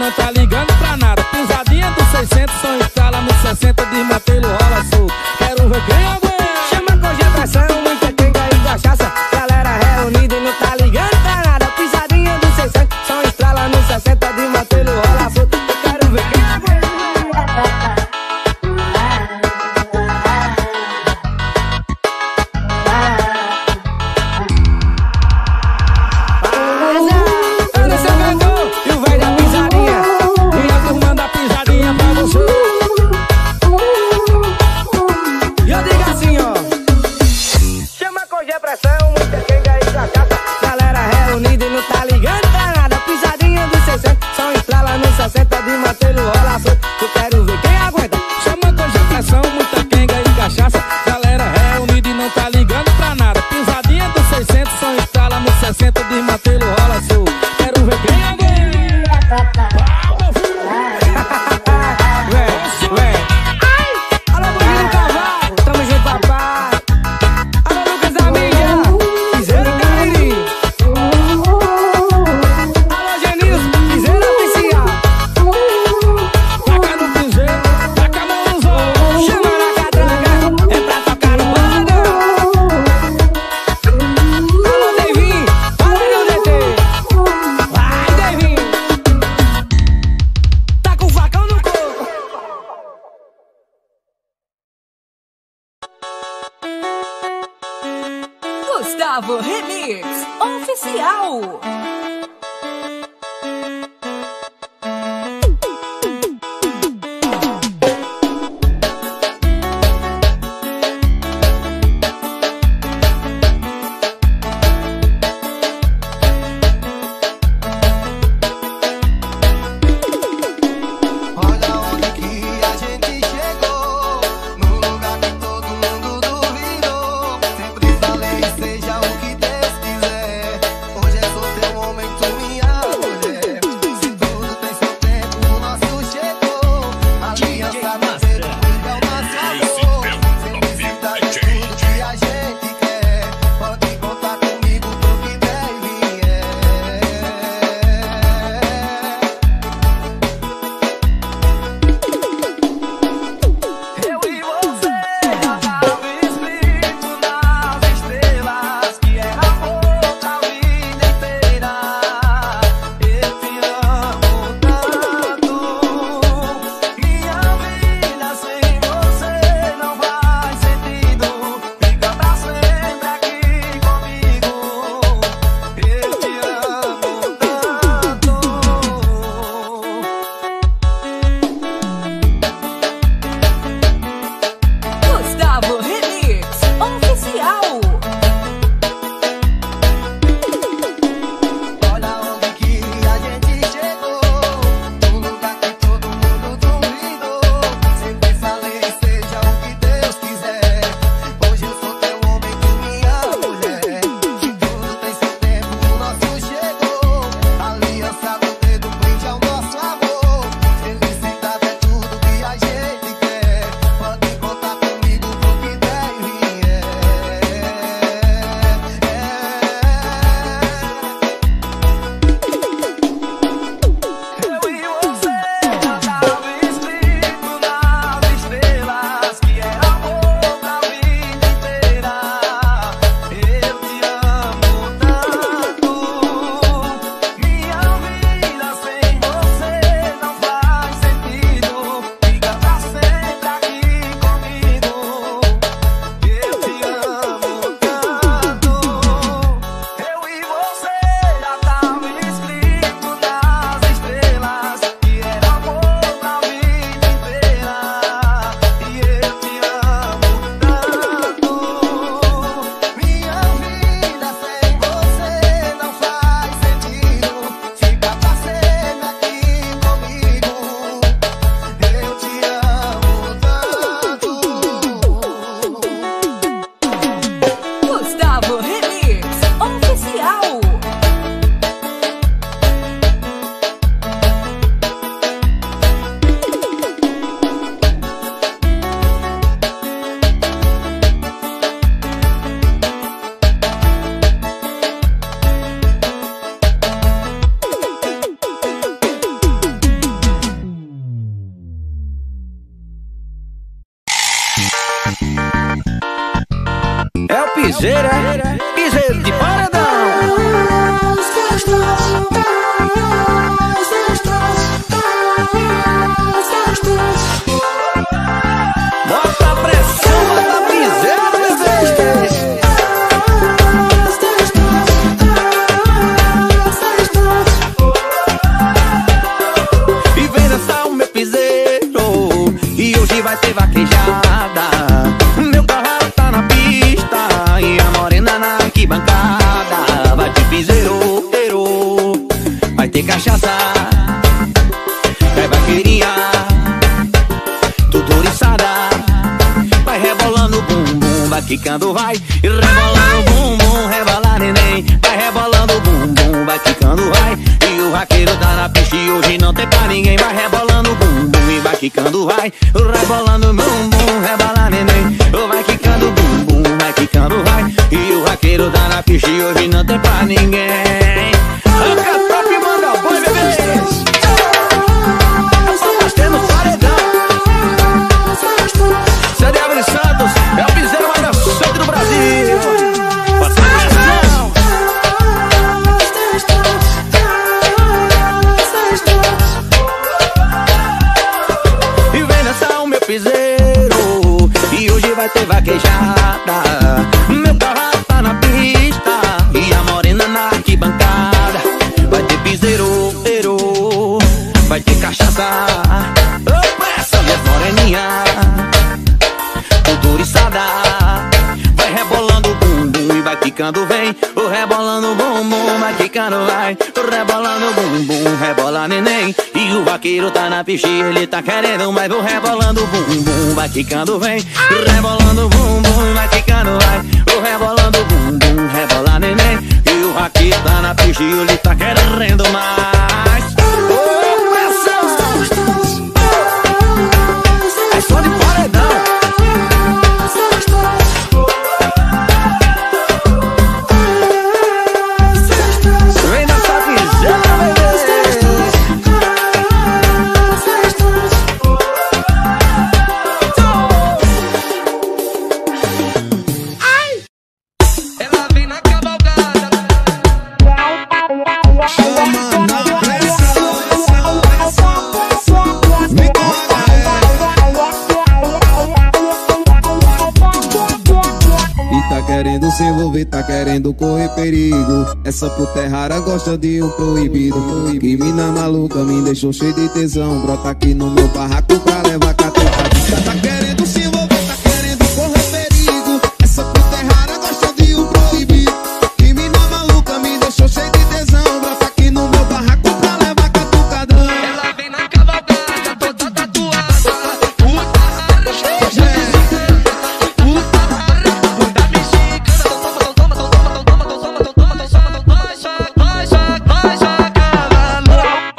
não tá ligando pra nada. Pisadinha dos 600, só instala no 60, desmantelo, rola solto. Quero ver quem aguenta. Chama concentração, muita quenga e cachaça. Galera reunida e não tá ligando pra nada. Pisadinha dos 600, só instala no 60, desmantelo, rola solto. Eu quero ver quem aguenta. Gustavo Remix Oficial. Momento cachaça. Vai vaqueirinha, tudo oriçada. Vai rebolando o bumbum, vai quicando, vai. E rebolando o bumbum, rebola neném. Vai rebolando o bumbum, vai quicando, vai. E o vaqueiro tá na pista e hoje não tem pra ninguém. Vai rebolando o bumbum e vai quicando, vai. Rebolando o bumbum, rebola neném. Vai quicando o bumbum, vai quicando, vai. E o vaqueiro tá na pista e hoje não tem pra ninguém. Arranca top e manda boi, bebês. Tendo paredão. CD Abre Santos é o piseiro mais dançante do Brasil. E vem dançar o meu piseiro. E hoje vai ter vaquejada. Meu carro tá na pista e a morena na arquibancada. Vai ter piseiro, vai ter cachaça. Opa, essa minha moreninha tudo oriçada. Vai rebolando o bumbum e vai quicando, vem. O rebolando o bumbum, vai quicando, vai. O rebolando o bumbum, rebola neném. E o vaqueiro tá na pista e ele tá querendo, mas vou rebolando o bumbum, vai quicando, vem. Rebolando o bumbum, vai quicando, vai. O rebolando o bumbum, rebola neném. E o vaqueiro tá na pista e ele tá querendo mais. É só de paredão. Vem dançar piseira, bebê. Ela vem na cavalgada. Chama na pressão. Vem com e tá querendo se envolver, tá querendo correr perigo. Essa puta é rara, gosta de um proibido. Que mina maluca, me deixou cheio de tesão. Brota aqui no meu barraco pra levar catucada. Tá querendo se envolver, tá querendo correr perigo. Essa puta é rara, gosta de um proibido. Que mina maluca, me deixou cheio de tesão. Brota aqui no meu barraco pra levar catucadão. Ela vem na cavalgada, toda tatuada. Puta rara, cheia de puta rara, puta mexicana. Toma, vai, cavalo.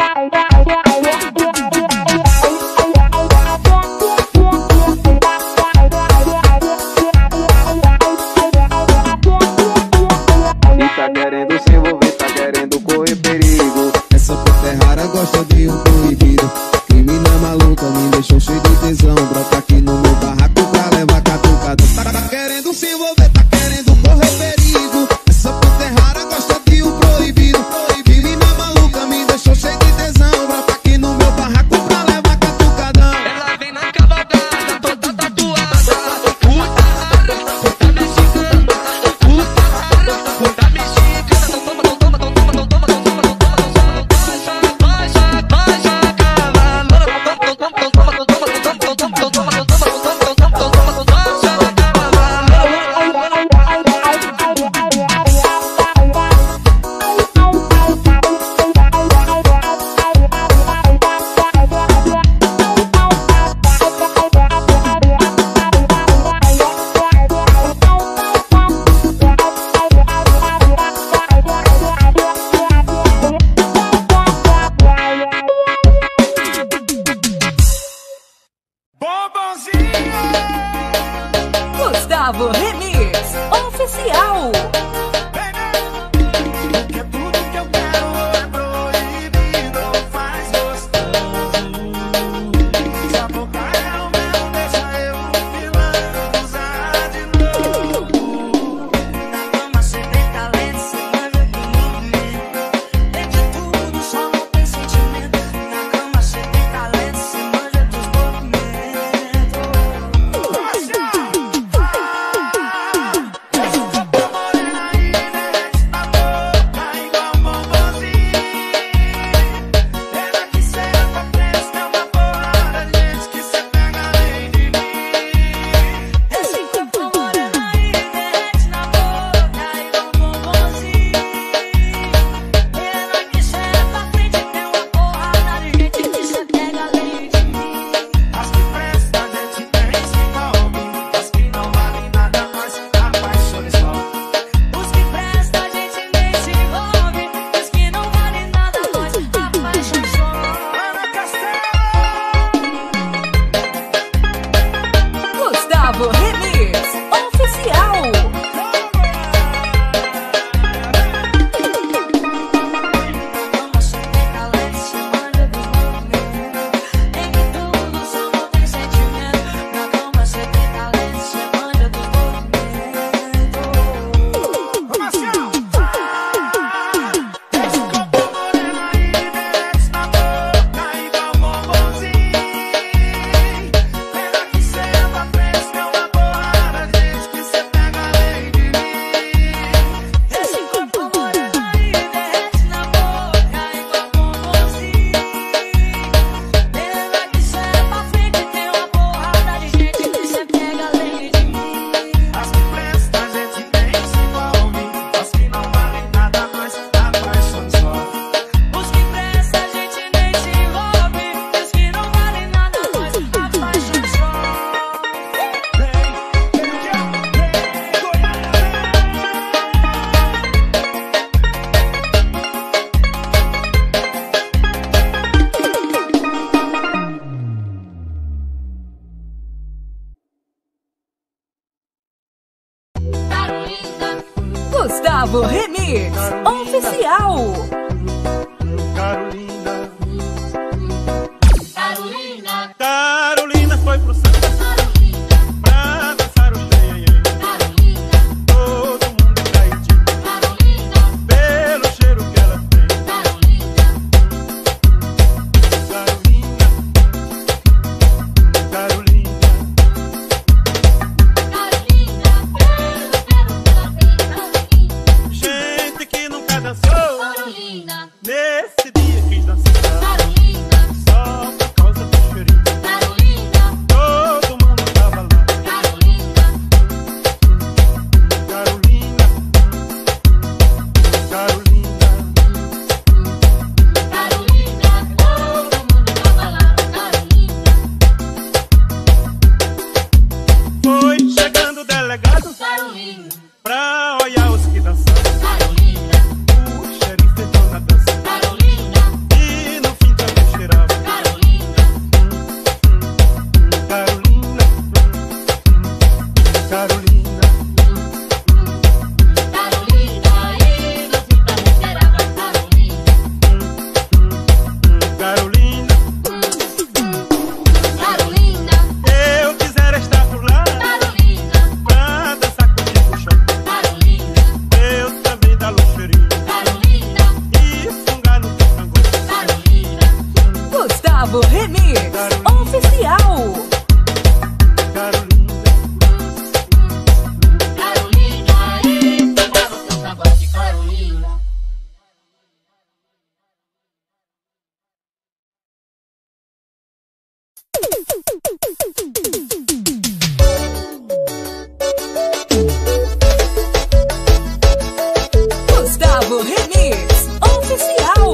E tá querendo se envolver, tá querendo correr perigo. Essa puta é rara, gosta de um proibido. Que mina maluca, me deixou cheio de tesão. Brota aqui no meu barraco pra levar catucada. Tá querendo se envolver, tá querendo correr perigo. Essa puta é rara, gosta de um proibido. Que mina maluca, me deixou cheio de tesão. Brota aqui no meu barraco pra levar catucadão. Ela vem na cavalgada, toda tatuada. Puta rara, puta mexicana. Puta rara, puta mexicana. Toma, Gustavo Remix Oficial. Porque tudo que eu quero é proibido, faz gostoso. Se a boca é o mel, deixa eu usar de novo. Na cama cê tem talento, cê manda com movimento. Tem de tudo, só não tem sentimento. Na cama cê tem talento, cê manda dos movimentos. Gustavo Remix Oficial. Carolina foi pro samba pra dançar o xenhenhen. Todo mundo caidinho pelo cheiro que ela tem. Gente que nunca dançou nesse dia quis dançar. Só por causa do cheirinho. Todo mundo tava lá. Carolina, Carolina, foi chegando o delegado pra olhar os que dançaram. O xerife entrou na dança e no fim também cheirava. Carolina, Carolina, Carolina, eu quisera estar por lá pra dançar comigo, chão. Eu também dar luxeirinho e fungar no teu cangote. Gustavo Remix Oficial. Carolina, Gustavo Remix Oficial.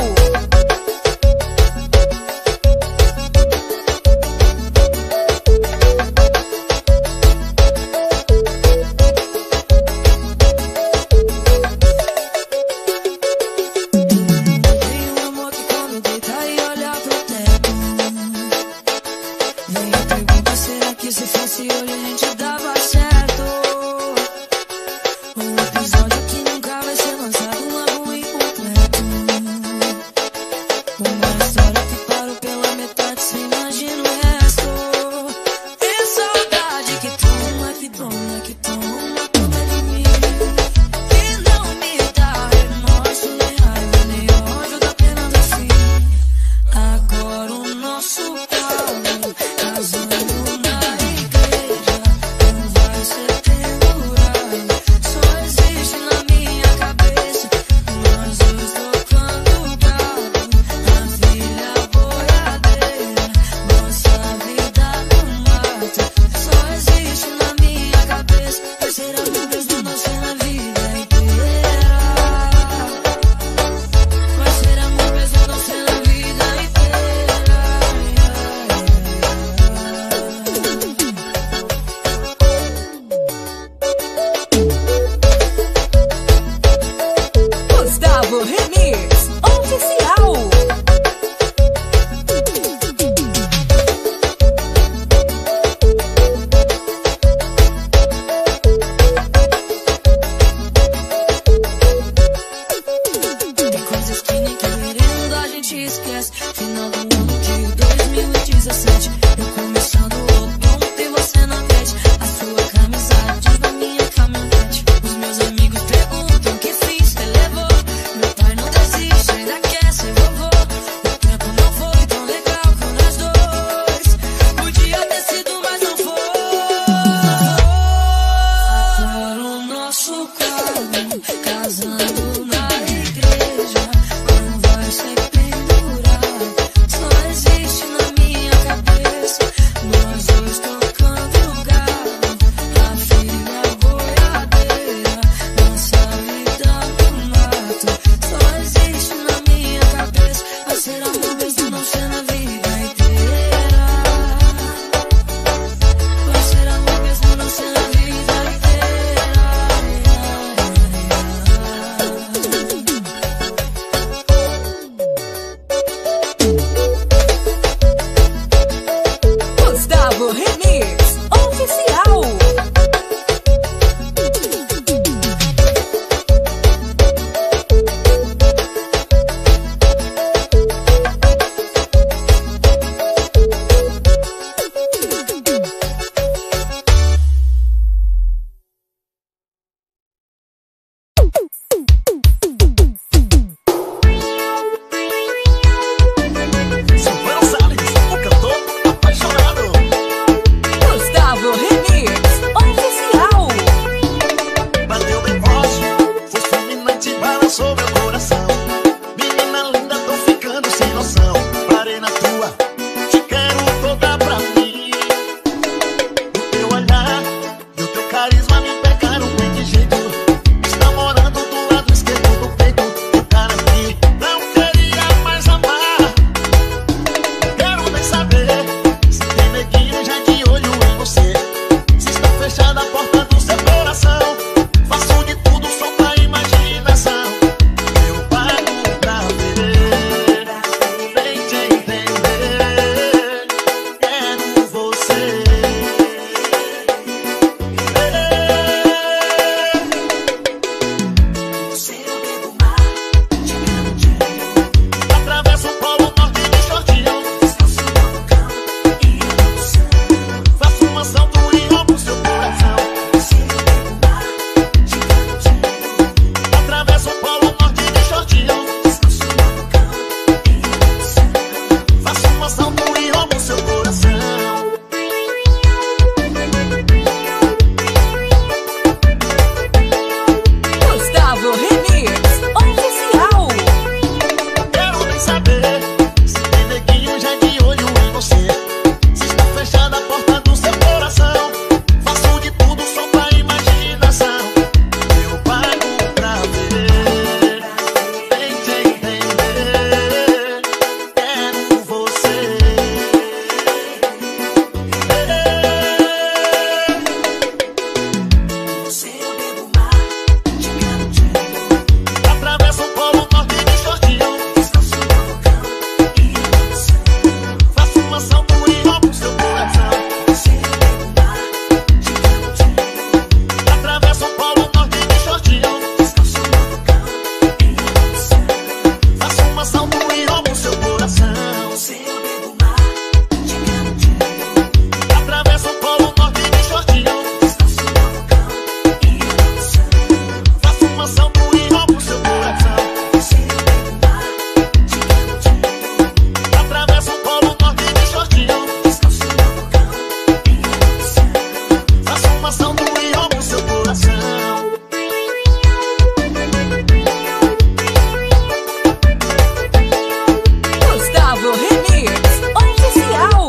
assalto e roubo seu coração. Gustavo Remix Oficial. Quero nem saber se tem neguinho já de olho em você. Se está fechada a porta do seu coração, faço de tudo só pra imaginação. Eu pago pra ver, tente entender. Quero você. Seu dedo mar, de cantinho, Atravesso o polo norte de shortinho, descalço no vulcão e emoção. faço um assalto e roubo seu coração. Seu dedo mar, de cantinho, Atravesso o polo norte de shortinho, descalço no vulcão e emoção. faço um assalto e roubo seu coração. Seu dedo mar, de cantinho, Atravesso o polo norte de shortinho, descalço no vulcão e emoção. faço um assalto e roubo seu coração. Seu dedo mar, de cantinho, Atravesso o polo norte de shortinho, descalço no vulcão e emoção. faço um assalto e roubo seu coração. Gustavo Remix Oficial.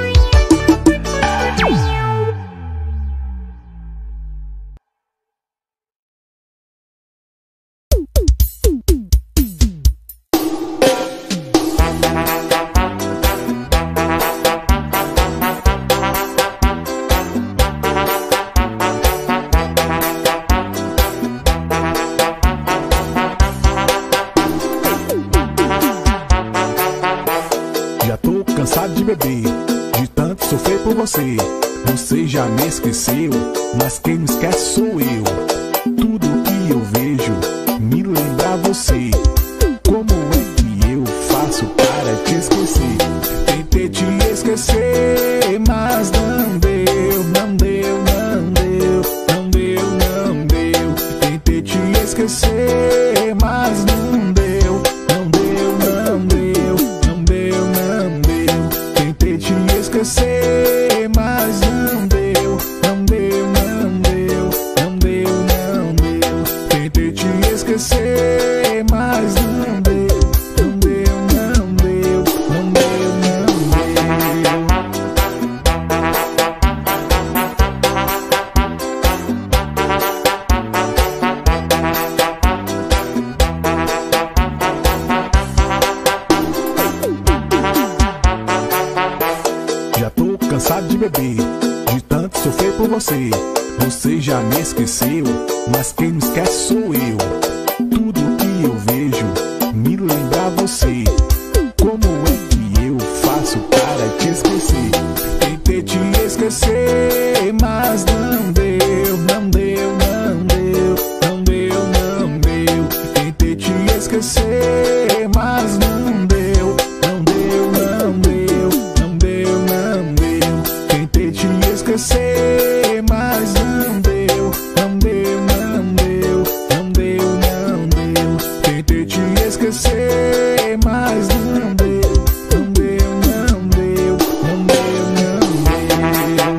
Já tô cansado de beber, de tanto sofrer por você. Você já me esqueceu, mas quem me esquece sou eu. Tudo que eu vejo me lembra você. Como é que eu faço para te esquecer? Tentei te esquecer, mas não deu, não deu, não deu, não deu, não deu. Tentei te esquecer, mas não deu, não deu, não deu, não deu, não deu. Tentei te esquecer, mas não deu, não deu, não deu, não deu, não deu. Tentei te esquecer, mas não deu, não deu, não deu, não deu, não deu. Já tô cansado de beber, de tanto sofrer por você. Você já me esqueceu, mas quem me esquece sou eu. Tudo que eu vejo me lembra você. Como é que eu faço para te esquecer? Tentei te esquecer, mas não deu, não deu, não deu, não deu, não deu. Tentei te esquecer, mas não deu, não deu, não deu, não deu, não deu. Tentei te esquecer, mas não deu, não deu, não deu, não deu, não deu. Tentei te esquecer, mas não deu, não deu, não deu, não deu, não deu.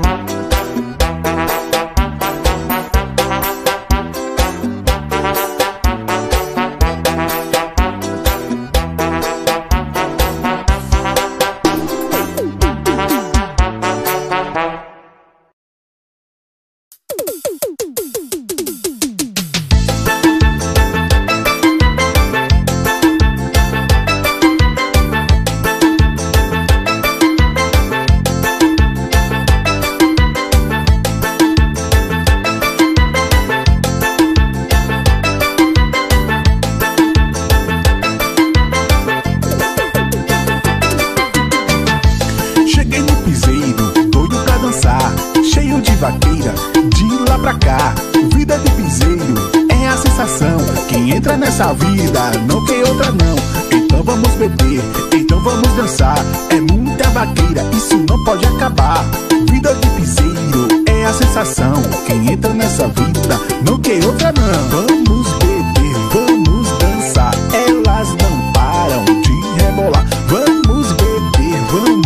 Cheguei no piseiro, doido pra dançar, cheio de vaqueira, de lá pra cá. Vida de piseiro é a sensação. Quem entra nessa vida não quer outra não. Então vamos beber, então vamos dançar. É muita vaqueira, isso não pode acabar. Vida de piseiro é a sensação. Quem entra nessa vida não quer outra não. Vamos beber, vamos dançar. Elas não param de rebolar. Vamos beber, vamos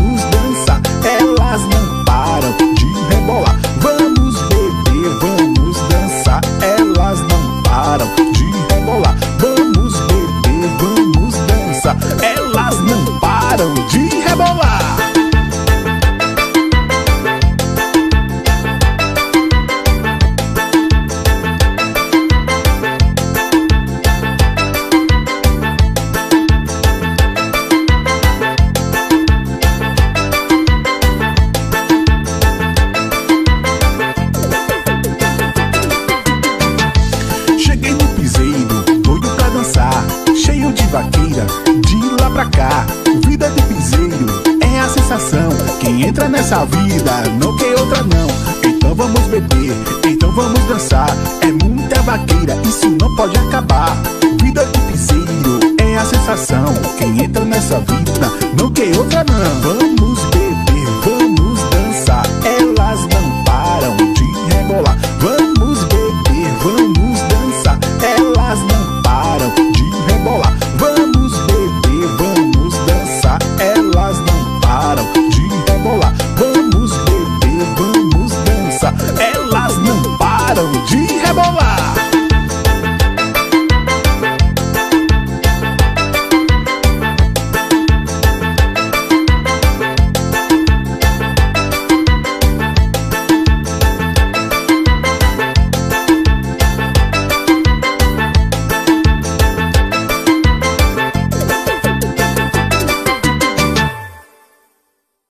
rebolar. Cheguei no piseiro, doido pra dançar, cheio de vaqueira, de lá pra cá. Vida de piseiro é a sensação. Quem entra nessa vida não quer outra não. Então vamos beber, então vamos dançar. É muita vaqueira, isso não pode acabar. Vida de piseiro é a sensação. Quem entra nessa vida não quer outra não. Vamos beber.